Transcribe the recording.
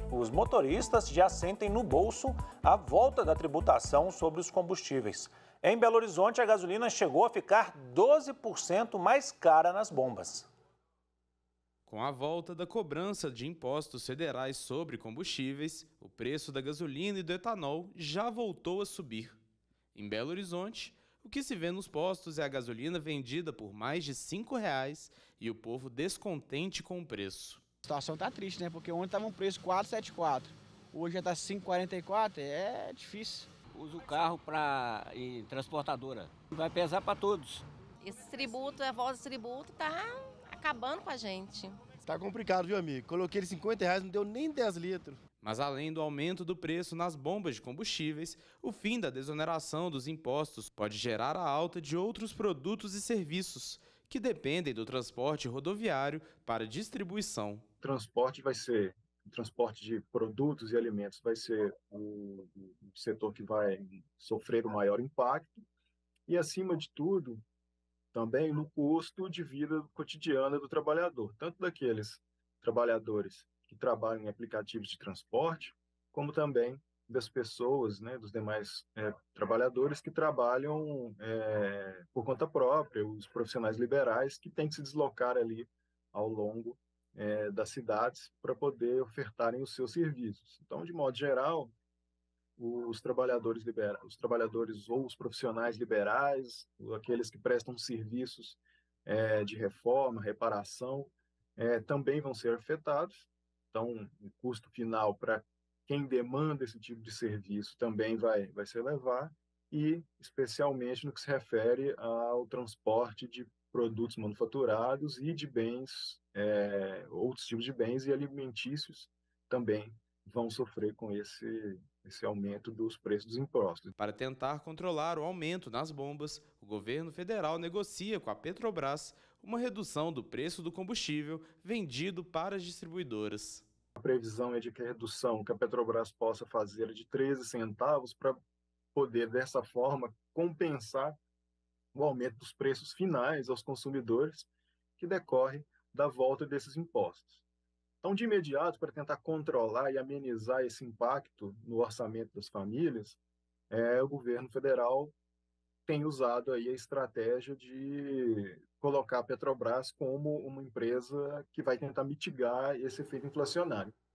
Os motoristas já sentem no bolso a volta da tributação sobre os combustíveis. Em Belo Horizonte, a gasolina chegou a ficar 12% mais cara nas bombas. Com a volta da cobrança de impostos federais sobre combustíveis, o preço da gasolina e do etanol já voltou a subir. Em Belo Horizonte, o que se vê nos postos é a gasolina vendida por mais de R$ 5,00 e o povo descontente com o preço. A situação tá triste, né? Porque ontem estava um preço 4,74. Hoje já tá 5,44, é difícil. Uso o carro para ir transportadora. Vai pesar para todos. Esse tributo, a voz do tributo tá acabando com a gente. Tá complicado, viu, amigo? Coloquei ele R$ 50, não deu nem 10 litros. Mas além do aumento do preço nas bombas de combustíveis, o fim da desoneração dos impostos pode gerar a alta de outros produtos e serviços que dependem do transporte rodoviário para distribuição. O transporte vai ser, o transporte de produtos e alimentos vai ser o setor que vai sofrer o maior impacto e, acima de tudo, também no custo de vida cotidiana do trabalhador, tanto daqueles trabalhadores que trabalham em aplicativos de transporte, como também das pessoas, né, dos demais trabalhadores que trabalham por conta própria, os profissionais liberais que têm que se deslocar ali ao longo das cidades para poder ofertarem os seus serviços. Então, de modo geral, os trabalhadores os trabalhadores ou os profissionais liberais, aqueles que prestam serviços de reforma, reparação, também vão ser afetados. Então, o custo final para quem demanda esse tipo de serviço também vai se elevar, e especialmente no que se refere ao transporte de produtos manufaturados e de bens, outros tipos de bens e alimentícios também vão sofrer com esse aumento dos preços dos impostos. Para tentar controlar o aumento nas bombas, o governo federal negocia com a Petrobras uma redução do preço do combustível vendido para as distribuidoras. A previsão é de que a redução que a Petrobras possa fazer é de 13 centavos para poder, dessa forma, compensar o aumento dos preços finais aos consumidores que decorre da volta desses impostos. Então, de imediato, para tentar controlar e amenizar esse impacto no orçamento das famílias, o governo federal tem usado aí a estratégia de colocar a Petrobras como uma empresa que vai tentar mitigar esse efeito inflacionário.